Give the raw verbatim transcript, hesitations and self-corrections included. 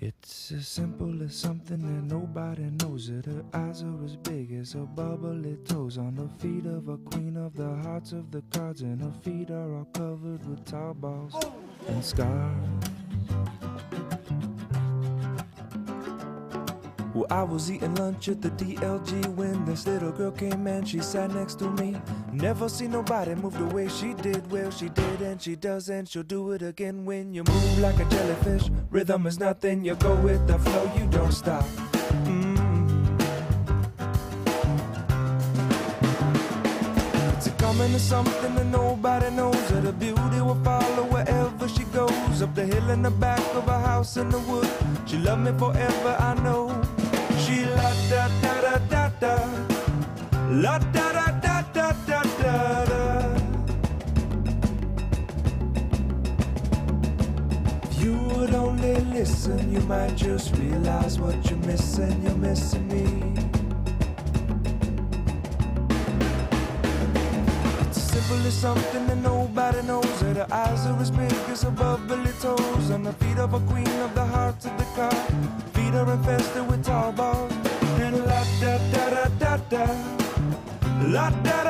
It's as simple as something that nobody knows it. Her eyes are as big as her bubbly toes. On the feet of a queen of the hearts of the cards, and her feet are all covered with tar balls and scars. Well, I was eating lunch at the D L G when this little girl came and she sat next to me. Never seen nobody move the way she did. Well, she did and she does and she'll do it again. When you move like a jellyfish, rhythm is nothing. You go with the flow, you don't stop. Mm. It's a coming to something that nobody knows. That the beauty will follow wherever she goes. Up the hill in the back of a house in the wood. She loved me forever, I know. She la da da da da da, la da da da da da da da. If you would only listen, you might just realize what you're missing. You're missing me. It's as simple as something that nobody knows. That her eyes are as big as her bubbly toes. On the feet of a queen of the hearts of the car. Feet are infested with tar balls. And la da da da da da, la da